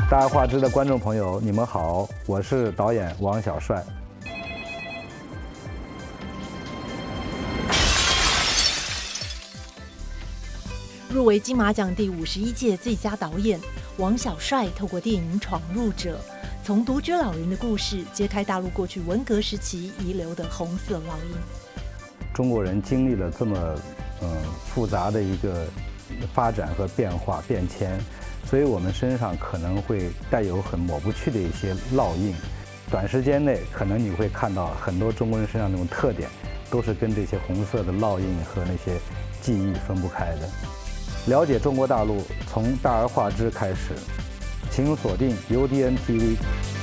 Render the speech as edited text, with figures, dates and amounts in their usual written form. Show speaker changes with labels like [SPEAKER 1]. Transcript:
[SPEAKER 1] 大爱画之的观众朋友，你们好，我是导演王小帅。
[SPEAKER 2] 入围金马奖第51届最佳导演，王小帅透过电影《闯入者》，从独居老人的故事揭开大陆过去文革时期遗留的红色烙印。
[SPEAKER 1] 中国人经历了这么复杂的一个发展和变化变迁，所以我们身上可能会带有很抹不去的一些烙印。短时间内，可能你会看到很多中国人身上那种特点，都是跟这些红色的烙印和那些记忆分不开的。了解中国大陆，从大而化之开始，请锁定 UDN TV。